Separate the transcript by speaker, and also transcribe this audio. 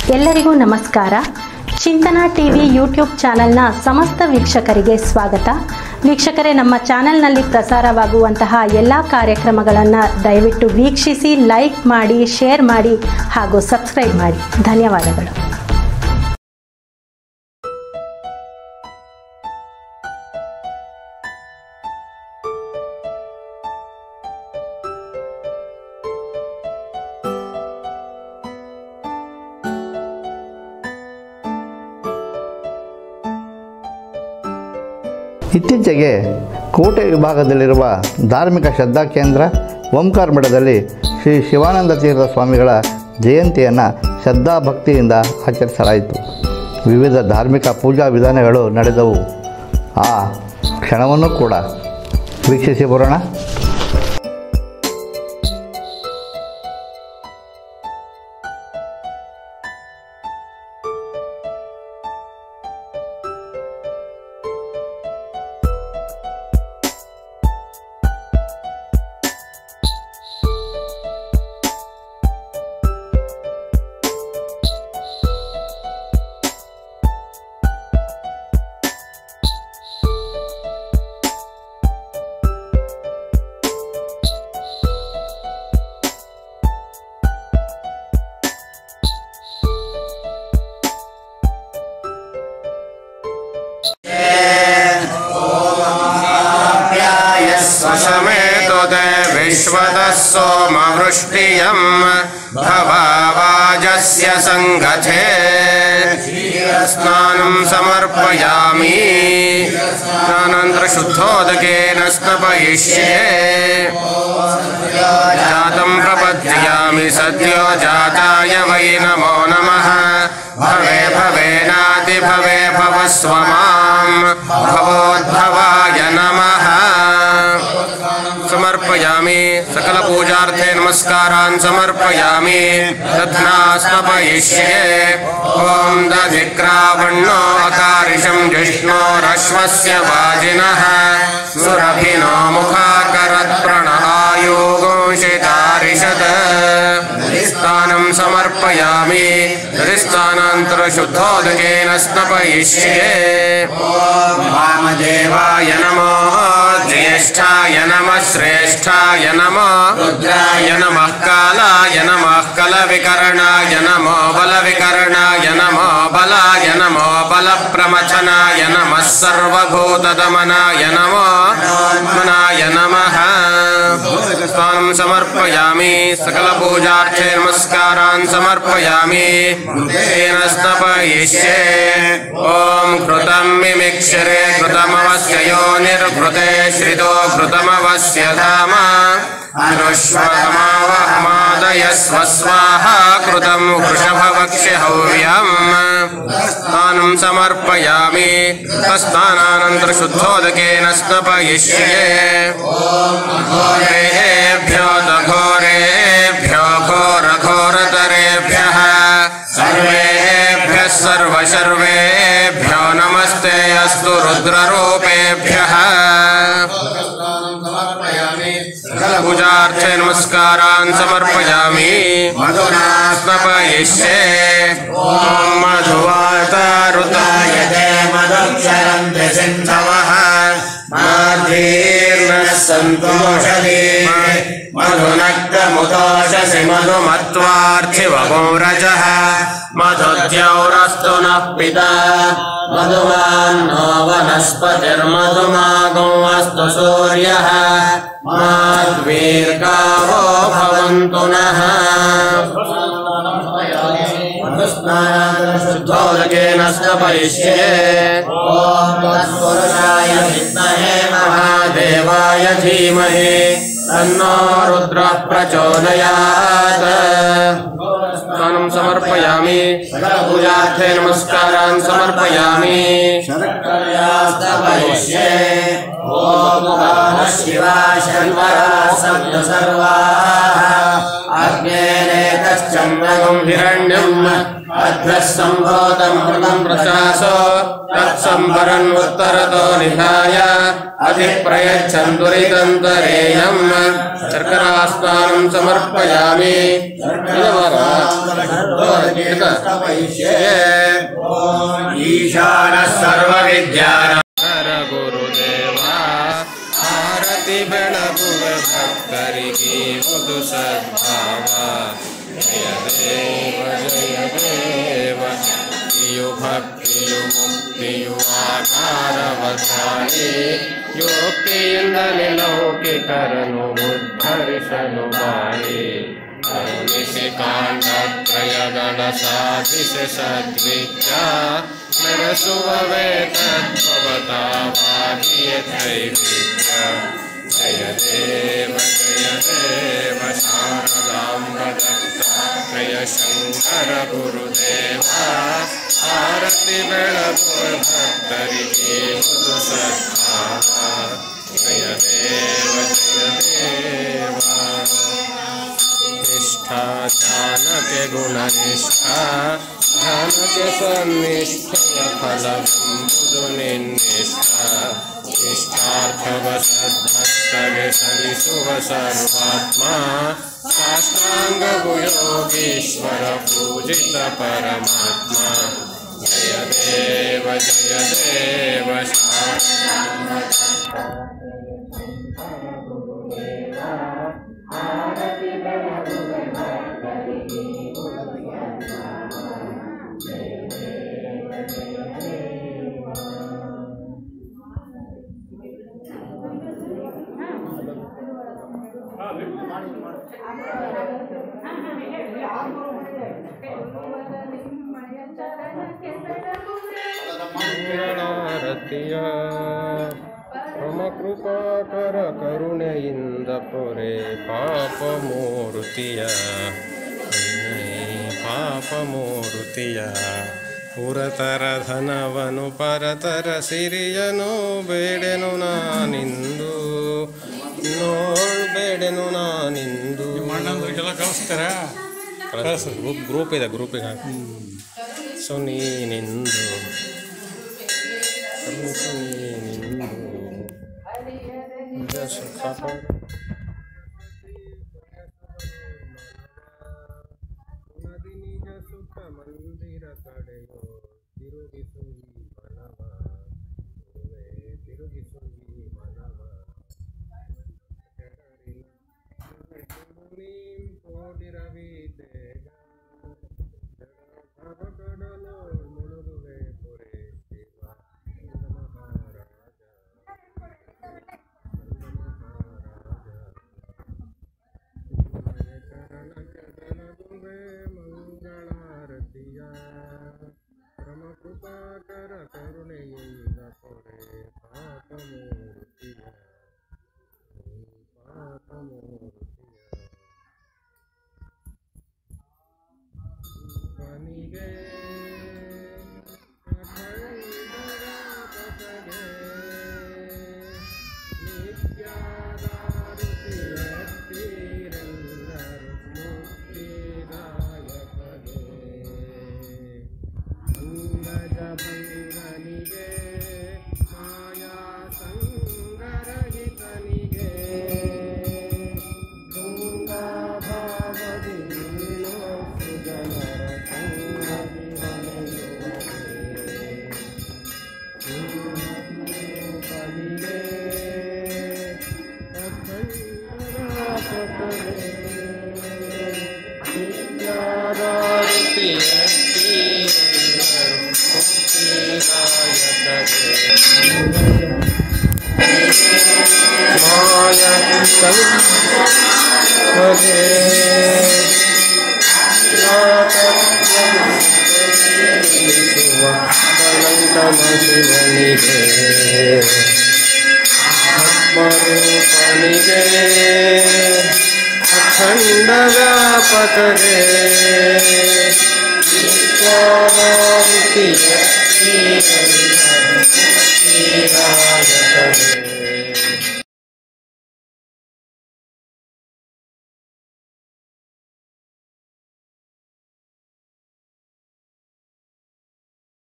Speaker 1: ಎಲ್ಲರಿಗೂ ನಮಸ್ಕಾರ. ಚಿಂತನಾ TV YouTube ಚಾನೆಲ್ನ ಸಮಸ್ತ ವೀಕ್ಷಕರಿಗೆ ಸ್ವಾಗತ. ವೀಕ್ಷಕರೇ, ನಮ್ಮ ಚಾನೆಲ್ನಲ್ಲಿ ಪ್ರಸಾರವಾಗುವಂತಹ ಎಲ್ಲ ಕಾರ್ಯಕ್ರಮಗಳನ್ನು ದಯವಿಟ್ಟು ವೀಕ್ಷಿಸಿ, ಲೈಕ್ ಮಾಡಿ, ಶೇರ್ ಮಾಡಿ ಹಾಗೂ ಸಬ್ಸ್ಕ್ರೈಬ್ ಮಾಡಿ. ಧನ್ಯವಾದಗಳು.
Speaker 2: ಇತ್ತೀಚೆಗೆ ಕೋಟೆ ವಿಭಾಗದಲ್ಲಿರುವ ಧಾರ್ಮಿಕ ಶ್ರದ್ಧಾ ಕೇಂದ್ರ ಓಂಕಾರ ಮಠದಲ್ಲಿ ಶ್ರೀ ಶಿವಾನಂದ ತೀರ್ಥ ಸ್ವಾಮಿಗಳ ಜಯಂತಿಯನ್ನು ಶ್ರದ್ಧಾಭಕ್ತಿಯಿಂದ ಆಚರಿಸಲಾಯಿತು. ವಿವಿಧ ಧಾರ್ಮಿಕ ಪೂಜಾ ವಿಧಾನಗಳು ನಡೆದವು. ಆ ಕ್ಷಣವನ್ನು ಕೂಡ ವೀಕ್ಷಿಸಿ ಬರೋಣ.
Speaker 3: विश्वतः सोमवृष्टियं भवावाजस्य संगते स्नानं समर्पयामि. स्नानानन्तरं शुद्धोदकेन स्नपयिष्ये. जातं प्रपद्यामि सद्यो जाताय वै नमो नमः. भवे भवेनाति भवे भवस्व मां भवोद्भवाय नमः. समर्पयामि. सकल पूजार्थे नमस्कारान् समर्पयामि. दध्ना स्नपयिष्ये. ओम दधिक्रावण्णो अकारिशं जिष्णोरश्वस्य वाजिनः सुरभिनो मुखाकरत् प्रणहायोगोषितारिषत्. दधिस्थानं समर्पयामि. दधिस्थानान्तरं शुद्धोदकेन स्नपयिष्ये. वामदेवाय नमो. ज्येष्ठाय नमः. श्रेष्ठाय नमः. रुद्राय नमः. कालाय नमः. कलविकरणाय नमो. बलविकरणाय नमो. बलाय नमो. बलप्रमथनाय नमः. सर्वभूतदमनाय नमो. मनाय नमः. स्नानं समर्पयामि. सकलपूजार्थे नमस्कारान् समर्पयामि. तेन स्नपयिष्ये. ॐ घृतं मिमिक्षरे घृतमवस्य योनिर्घृते श्रितो घृतमवस्य धाम अनुष्वतमावहमादय स्वस्वाहा कृतं वृषभवक्ष्य हव्यम्. स्नानं समर्पयामि. स्नानानन्तरं शुद्धोदकेन स्नपयिष्ये. घोरेभ्यो घोरेभ्यो घोरघोरतरेभ्यः सर्वेभ्यः सर्वशर्वेभ्यो नमस्ते अस्तु रुद्ररूपेभ्यः. पूजार्थे नमस्कारान् समर्पयामि. मधुना स्नपयिष्ये. मधुवातारुतायते मधुक्षरन्ति सिन्धवः. माधीर्नः सन्तोषति मधुनक्तमुदोषसि मधुमत्वार्थिवगो रजः. मधुद्यौरस्तु नः पिता मधुवान्नो वनस्पतिर्मधुमागो अस्तु सूर्यः. माद्वीर्गावो भवन्तु नः. शुद्धोदकेन स्नपयिष्ये. ॐ तत्पुरुषाय विद्महे महादेवाय धीमहि तन्नो रुद्रः प्रचोदयात्. स्नानं समर्पयामि. पूजार्थे नमस्कारान् समर्पयामि. स्नपयिष्ये. ॐ नमः शिवाय शर्वरा सप्त सर्वाः. अग्नेरेतश्चन्द्रगं हिरण्यम् अभ्यः सम्भूतमृतं प्रशासो तत्सम्भरन्वुत्तरतो निधाय अधिप्रयच्छन्दुरिदन्तरेयम् शर्करास्नानं समर्पयामि ईशानः सर्वविद्यानां गुरुदेवा आरति बेळगुव भक्तरिगे मुदु सद्भावा जय देव यो भक्तियु मुक्तियु आकारवधाने योक्तिಯಿಂದಲೇ ಲೌಕಿಕರನು ಉದ್ಧರಿಸಲು ಮಾಡಿ ಕರುಣಿಸಿ ಕಾಂಡತ್ರಯಗಳ ಸಾಧಿಸ ಸದ್ವಿದ್ಯ ನಡೆಸುವ ವೇತತ್ವತಾವಾಗಿಯೇ ತ್ರೈವಿಧ್ಯ ಜಯ ದೇವ ಶಾರದಾಂಬ ದತ್ತಾತ್ರೇಯ ಶಂಕರ ಗುರುದೇವ ಆರತಿ ಬೆಳಗುವ ಭಕ್ತರಿಗೆ ಮುದು ಸದ್ಭಾವ ಜಯ ದೇವ निष्ठा ध्यान के गुण निष्ठा ध्यान के सन्निष्ठय फल बुधु निष्ठा इष्टार्थ वसद्भक्तगे सविशुभ सर्वात्मा साष्टांग योगीश्वर पूजित परमात्मा जय देव ಮಂಗಳಾರತಿಯ ಮಮ ಕೃಪಾಕರ ಕರುಣೆಯಿಂದ ಪೊರೆ ಪಾಪ ಮೂರುತಿಯ ಪುರತರ ಧನವನು ಪರತರ ಸಿರಿಯನು ಬೇಡೆನು ನಾನಿಂದು ಬೇಡೆನು ನಾನಿಂದು
Speaker 4: ಕಳಿಸ್ತಾರ
Speaker 3: ಗ್ರೂಪ್ ಇದೆ ಗ್ರೂಪಿಗೆ ಸೊ ನೀನಿಂದು ನದಿ ನಿಜ ಸುಖ ಮಂದಿರ ಕಡೆಯೋ ತಿರುಗಿಸು ಮನವ ತಿರುಗಿಸು ಮನವ ಕೋಡಿರವಿ ತೇಗ ಕಡಲು ಮುಳುಗುವೆ ಪೊರೆ ಶಿವ ಮಹಾರಾಜ ಚರಣಕ್ಕೆ ದನಗುವೆ ಮಂಗಳಾರತಿಯ ಪರಮ ಕೃಪಾಕರ ಕರುಣೆಯಿಂದ ಪೊರೆ ಪಾಪ ಮೂರ್ತಿಯ ಬನಿಗೆ ಅಖಂಡರಾಪಕಗೆ ನಿತ್ಯಾದಾರುತಿಯತ್ತೀರೆಲ್ಲರು ಮುಕ್ತಿದಾಯಕಗೆ ಅಂಗಜ ಭಂಗನಿಗೆ ಮಾಯಾ ಸಂಗರಹಿತನಿಗೆ अखंड व्यापकगे नित्यादारुतियत्तीरेल्लरू मुक्तिदायकगे